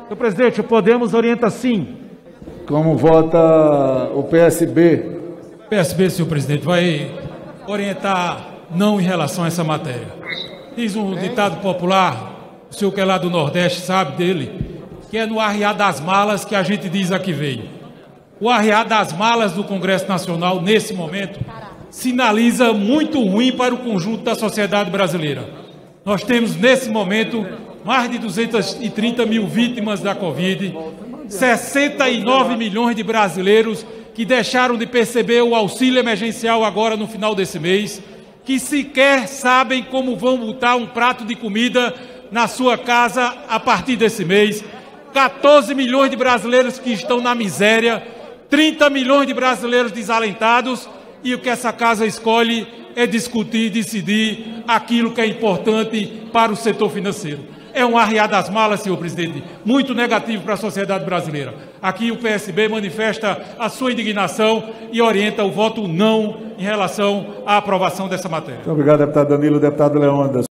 Senhor presidente, o Podemos orienta sim. Como vota o PSB? O PSB, senhor presidente, vai orientar não em relação a essa matéria. Diz um ditado popular, o senhor que é lá do Nordeste sabe dele, que é no arriar das malas que a gente diz a que veio. O arriar das malas do Congresso Nacional, nesse momento, sinaliza muito ruim para o conjunto da sociedade brasileira. Nós temos, nesse momento, mais de 230 mil vítimas da Covid, 69 milhões de brasileiros que deixaram de perceber o auxílio emergencial agora no final desse mês, que sequer sabem como vão botar um prato de comida na sua casa a partir desse mês, 14 milhões de brasileiros que estão na miséria, 30 milhões de brasileiros desalentados, e o que essa casa escolhe é discutir e decidir aquilo que é importante para o setor financeiro. É um arriar das malas, senhor presidente, muito negativo para a sociedade brasileira. Aqui o PSB manifesta a sua indignação e orienta o voto não em relação à aprovação dessa matéria. Muito obrigado, deputado Danilo. Deputado Leão Anderson.